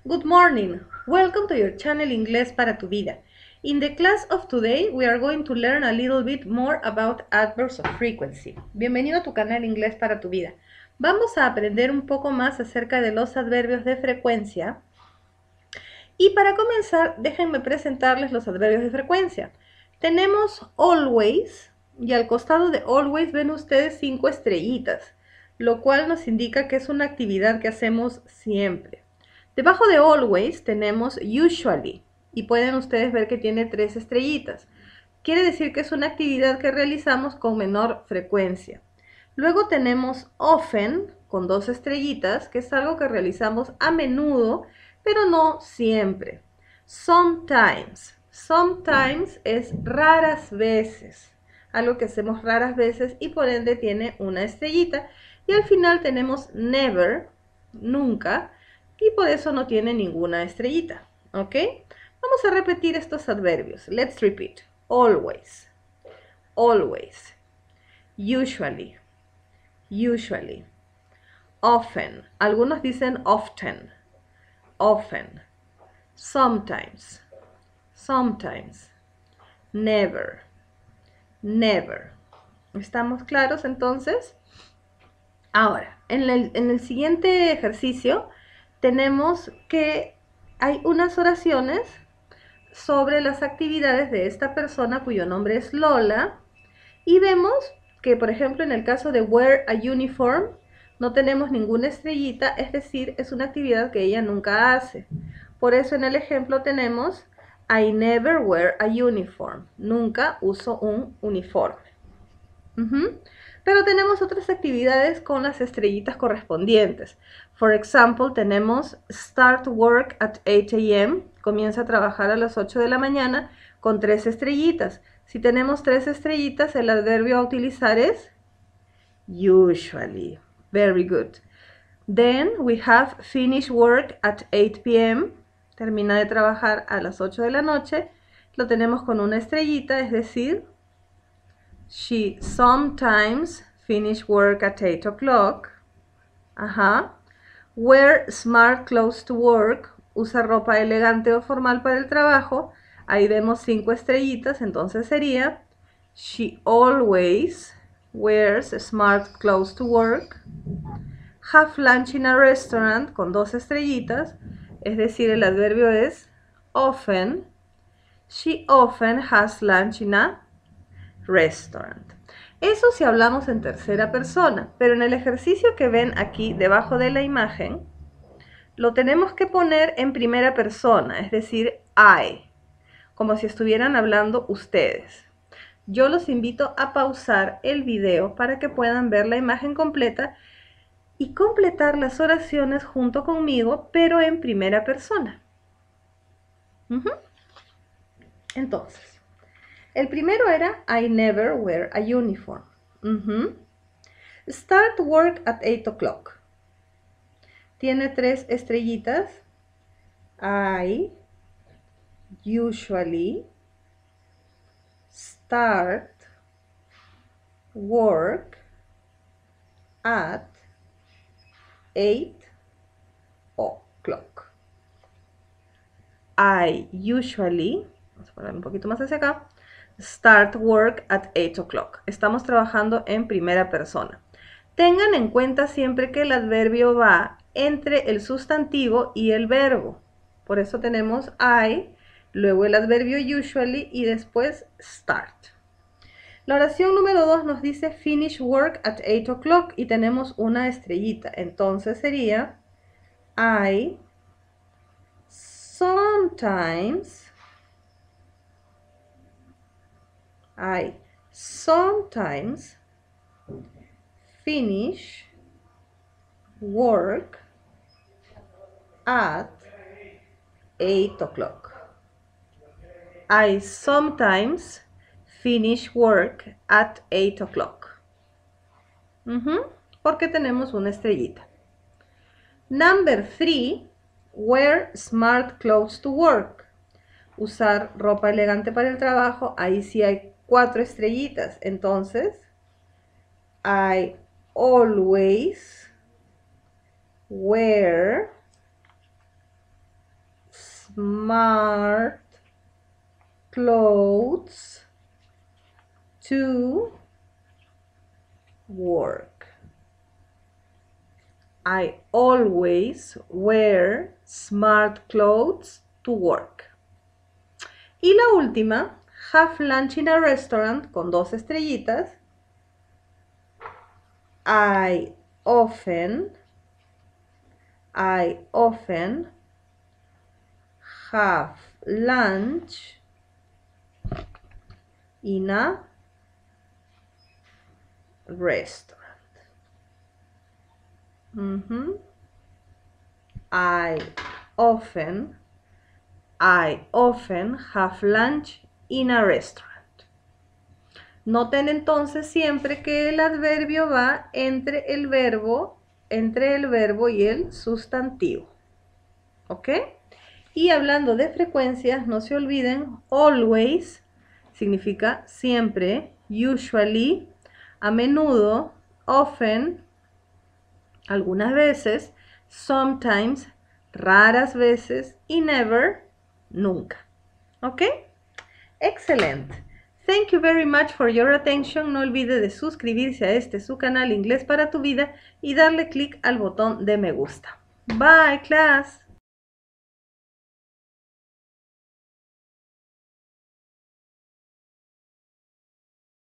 Good morning. Welcome to your channel Inglés para tu vida. In the class of today, we are going to learn a little bit more about adverbs of frequency. Bienvenido a tu canal Inglés para tu vida. Vamos a aprender un poco más acerca de los adverbios de frecuencia. Y para comenzar, déjenme presentarles los adverbios de frecuencia. Tenemos always, y al costado de always ven ustedes 5 estrellitas, lo cual nos indica que es una actividad que hacemos siempre. Debajo de always tenemos usually, y pueden ustedes ver que tiene 3 estrellitas. Quiere decir que es una actividad que realizamos con menor frecuencia. Luego tenemos often, con 2 estrellitas, que es algo que realizamos a menudo, pero no siempre. Sometimes. Sometimes es raras veces. Algo que hacemos raras veces y por ende tiene una estrellita. Y al final tenemos never, nunca, y por eso no tiene ninguna estrellita. ¿Ok? Vamos a repetir estos adverbios. Let's repeat. Always. Always. Usually. Usually. Often. Algunos dicen often. Often. Sometimes. Sometimes. Never. Never. ¿Estamos claros entonces? Ahora, en el siguiente ejercicio tenemos que hay unas oraciones sobre las actividades de esta persona cuyo nombre es Lola y vemos que, por ejemplo, en el caso de wear a uniform no tenemos ninguna estrellita, es decir, es una actividad que ella nunca hace. Por eso en el ejemplo tenemos I never wear a uniform. Nunca uso un uniforme. Pero tenemos otras actividades con las estrellitas correspondientes. For example, tenemos start work at 8 a.m. Comienza a trabajar a las 8 de la mañana con 3 estrellitas. Si tenemos 3 estrellitas, el adverbio a utilizar es usually. Very good. Then we have finish work at 8 p.m. Termina de trabajar a las 8 de la noche. Lo tenemos con una estrellita, es decir, she sometimes finish work at 8 o'clock. Wear smart clothes to work. Usa ropa elegante o formal para el trabajo. Ahí vemos 5 estrellitas, entonces sería she always wears smart clothes to work. Have lunch in a restaurant con 2 estrellitas, es decir, el adverbio es often. She often has lunch in a restaurant. Eso si hablamos en tercera persona, pero en el ejercicio que ven aquí debajo de la imagen, lo tenemos que poner en primera persona, es decir, I, como si estuvieran hablando ustedes. Yo los invito a pausar el video para que puedan ver la imagen completa y completar las oraciones junto conmigo, pero en primera persona. Entonces, el primero era I never wear a uniform. Start work at 8 o'clock. Tiene 3 estrellitas. I usually start work at 8 o'clock. I usually, vamos a poner un poquito más hacia acá, start work at 8 o'clock. Estamos trabajando en primera persona. Tengan en cuenta siempre que el adverbio va entre el sustantivo y el verbo. Por eso tenemos I, luego el adverbio usually y después start. La oración número 2 nos dice finish work at 8 o'clock y tenemos una estrellita. Entonces sería I sometimes finish work at 8 o'clock. I sometimes finish work at 8 o'clock. Porque tenemos una estrellita. Number 3, wear smart clothes to work. Usar ropa elegante para el trabajo. Ahí sí hay 4 estrellitas. Entonces, I always wear smart clothes to work. I always wear smart clothes to work. Y la última, have lunch in a restaurant con 2 estrellitas. I often have lunch in a restaurant. I often have lunch in a restaurant. Noten entonces siempre que el adverbio va entre el verbo y el sustantivo. ¿Ok? Y hablando de frecuencias, no se olviden, always significa siempre, usually, a menudo, often, algunas veces, sometimes, raras veces y never, nunca. ¿Ok? Excelente. Thank you very much for your attention. No olvide de suscribirse a su canal Inglés para tu vida y darle clic al botón de me gusta. Bye, class.